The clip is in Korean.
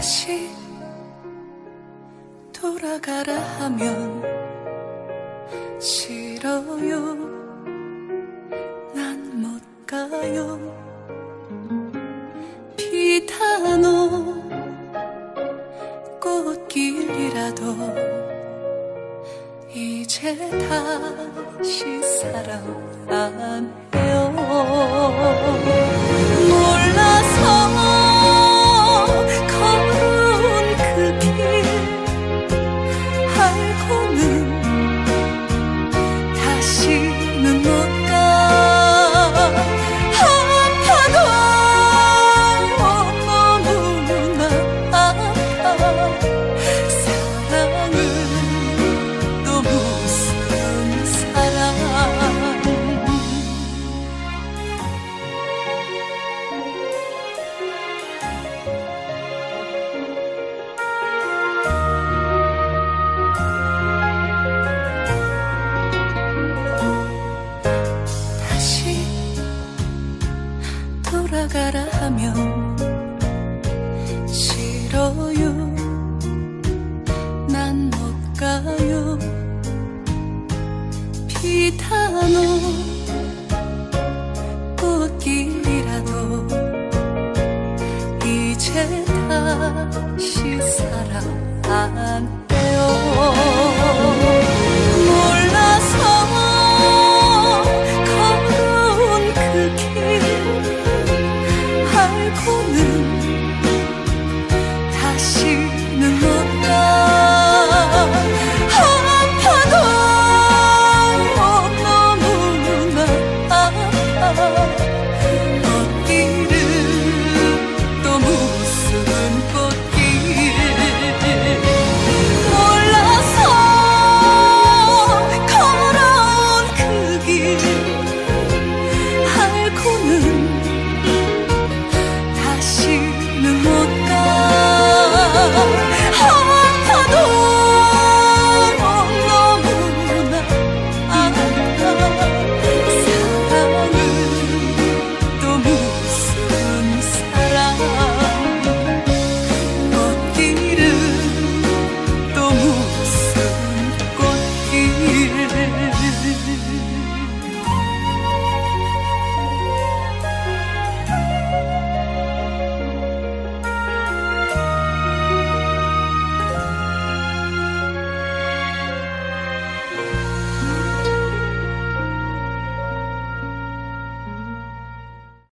다시 돌아가라 하면 싫어요. 난 못 가요. 비단오 꽃길이라도 이제 다시 사랑 안 해요. 몰라서 걸은 그 길 알고는 다시는 못 가. 아파도 너무나 아파. 사랑은 또 무슨 사랑. 다시 돌아가라 하면 싫어요. 난 못 가요. 비단오 꽃길이라도 이제 다시 사랑 안 해요.